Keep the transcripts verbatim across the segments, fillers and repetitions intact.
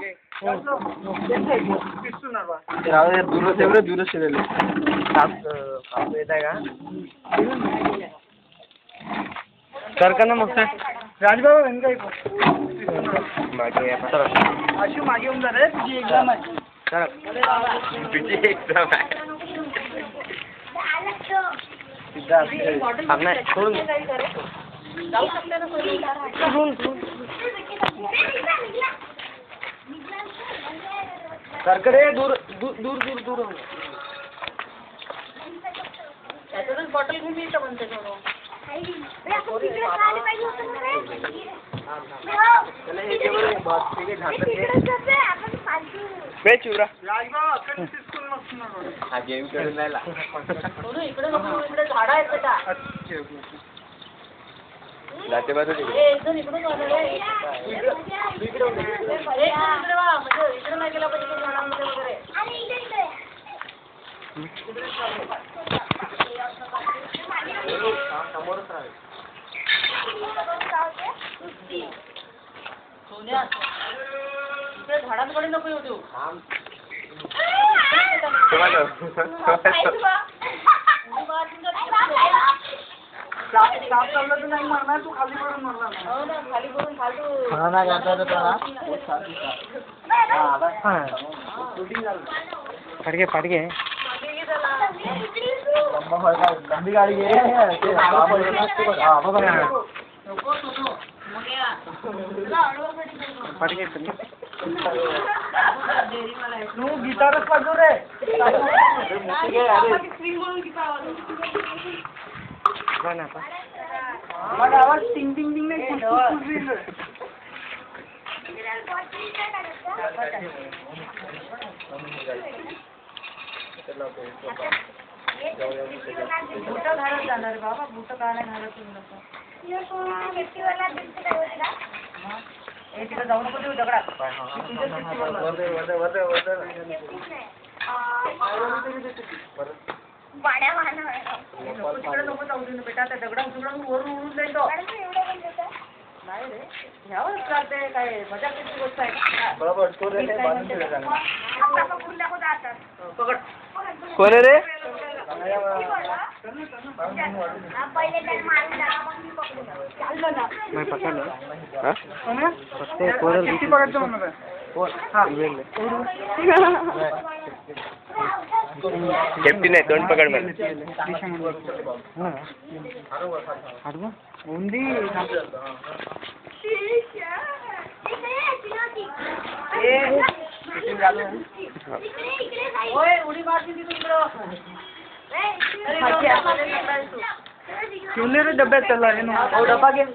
दूर से दूर से ले येत आहे का सर का ना मग राजबाबा वेंगई मागे अशी मागे येऊन जा रे तुझी एक्झाम आहे सर तुझी एक्झाम आहे हमने सोडून जाऊ शकते ना सोडून सरकडे दूर दूर दूर दूर दूर त्याच्यातच बॉटल घेऊन येतं म्हणते थोडं जाते बाजू नाही गेला पाहिजे झाडांमध्ये वगैरे समोरच राहील सोन्या इकडे झाडांकडे नको येऊ देऊ नाही मारणार तू खाली पडून मारणार हो ना खाली पडून फाटके फाटके लंबी गाड़ी गिटारच पाहिजे रे आवाज टिंग टिंग टिंग नाही बुट घालत जाणार बाबा बुट का नाही घालत तिकडे जाऊ नको देऊ दगडा तिकडे नको जाऊ देऊ बेटा त्या दगडा उचलून वरून उडून जाईल तो नाही रे ह्यावरच चालते काय मजा किती गोष्ट आहे बरोबर पकड कोण रे सेफ्टी नाही तोंड पकड मला उडी मारती शिवले रे डब्यात चालला रे डबा घे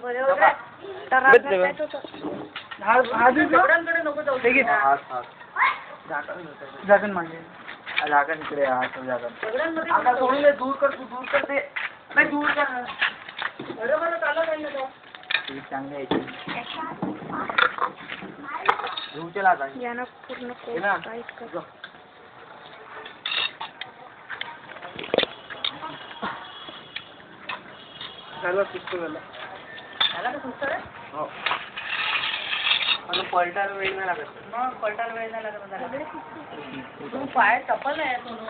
जागन मागे जागन इकडे आता सोडून दे दूर कर तू दूर कर दे नाही दूर कर अरे मला चालत आहे ना चांगले चला पूर्ण झालं सुस्त झालं झाला का सुस्त रे हो मला पलटायला वेळ नाही लागत मग पलटायला वेळ नाही लागत तू पाय चप्पल आहे सोनू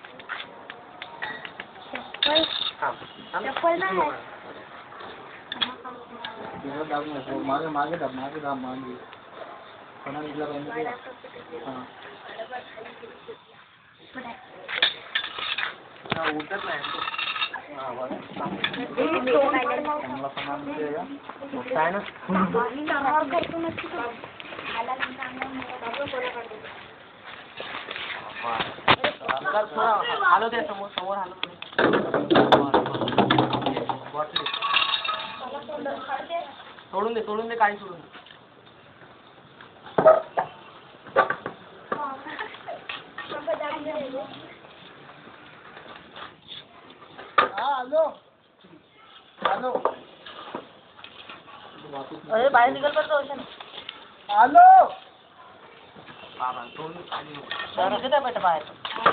चप्पल नाही मागे मागे दाब मागे दाब मागे उठत नाही आलो ते समोर समोर आलो सोडून दे सोडून दे काही सोडून दे हेलो अरे बाहेर निकल पडतो हॅलो बेटा बाहेर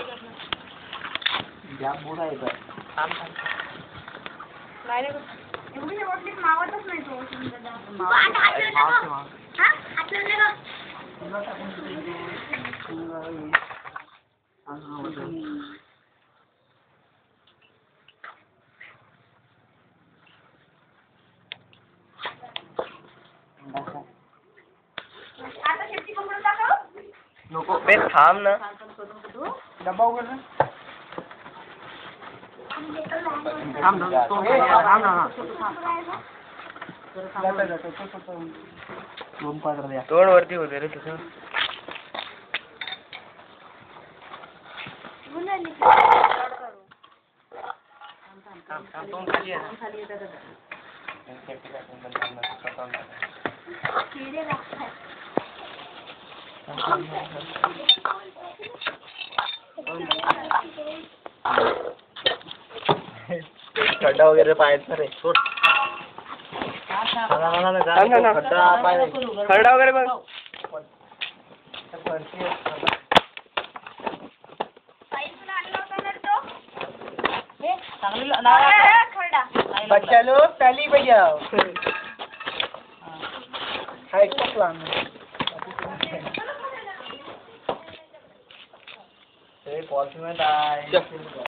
बुडा आहे थांब थांब नाही एवढी मावतच नाही तो नको बे थांब ना डब्बा उघड ना थांब ना तो थांब ना तोंड वरती होते रे तुझं तोंड खाली आहे खड्डा वगैरे पाहायचा रे सोड खड्डा वगैरे बघ बच्चा लोग ताली बजाओ हाय प्लान ए पॉलिसी में